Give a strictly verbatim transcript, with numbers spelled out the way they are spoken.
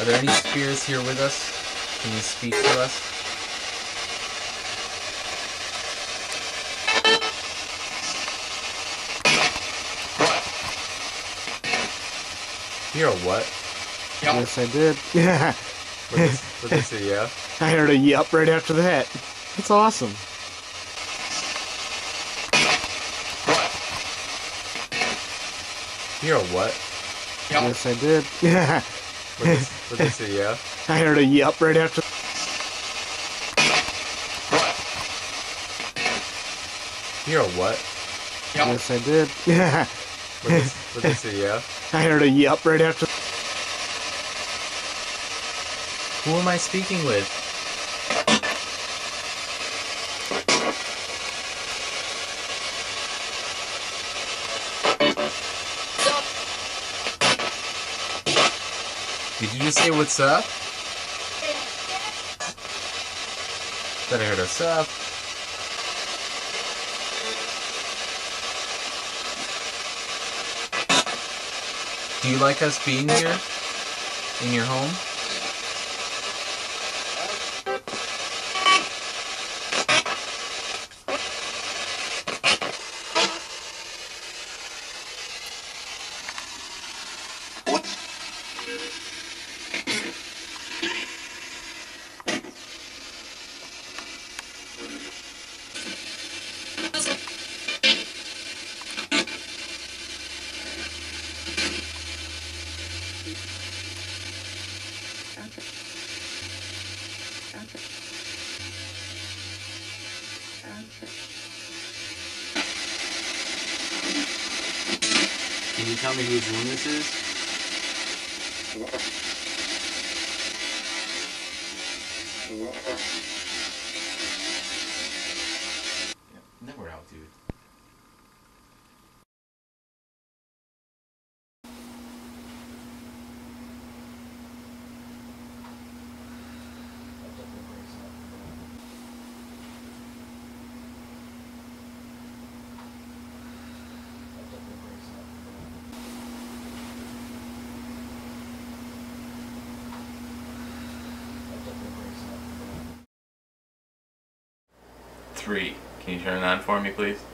Are there any spirits here with us? Can you speak to us? You're a what? Yep. Yes, I did. Yeah. What did they say, yeah? I heard a yep right after that. That's awesome. You're a what? Yep. Yes, I did. Yeah. What did they say, yeah? I heard a yep right after. You're a what? Yep. Yes, I did. Yeah. What did they say, yeah? I heard a yep right after. Who am I speaking with? Did you just say what's up? Thought I heard what's up. Do you like us being here? In your home? Can you tell me whose room this is? Yeah, then we're out, dude. Three. Can you turn it on for me, please?